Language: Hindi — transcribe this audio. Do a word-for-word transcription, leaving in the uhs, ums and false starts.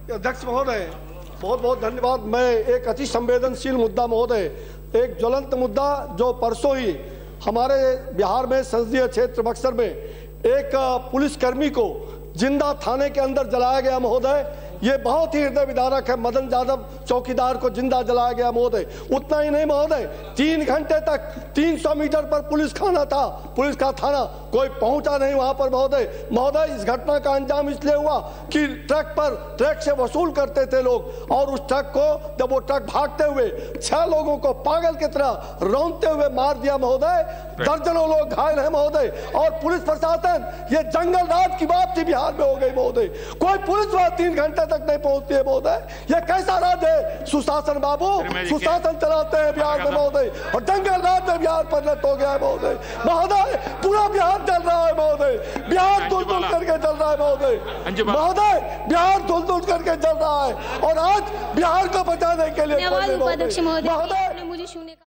अध्यक्ष महोदय, बहुत बहुत धन्यवाद। मैं एक अति संवेदनशील मुद्दा महोदय, एक ज्वलंत मुद्दा जो परसों ही हमारे बिहार में संसदीय क्षेत्र बक्सर में एक पुलिसकर्मी को जिंदा थाने के अंदर जलाया गया महोदय, ये बहुत ही हृदय विदारक है। मदन यादव चौकीदार को जिंदा जलाया गया महोदय। उतना ही नहीं महोदय, तीन घंटे तक तीन सौ मीटर पर पुलिस खाना था, पुलिस का थाना, कोई पहुंचा नहीं वहां पर महोदय। महोदय, इस घटना का अंजाम इसलिए हुआ कि ट्रक पर ट्रक से वसूल करते थे लोग, और उस ट्रक को जब वो ट्रक भागते हुए छह लोगों को पागल की तरह रौंदते हुए मार दिया महोदय। दर्जनों लोग घायल है महोदय। और पुलिस प्रशासन, ये जंगल राज की बात बिहार में हो गई महोदय। कोई पुलिस वहां तीन घंटे तक नहीं पहुंचती है महोदय। ये कैसा राज है? सुशासन बाबू, सुशासन चलाते हैं बिहार में महोदय, और जंगल राज में बिहार परिणत हो गया है महोदय। महोदय, पूरा बिहार चल रहा है महोदय, बिहार दुल दुल करके चल रहा है महोदय। महोदय, बिहार दुल दुल करके चल रहा है, और आज बिहार को बचाने के लिए उपाध्यक्ष महोदय, मुझे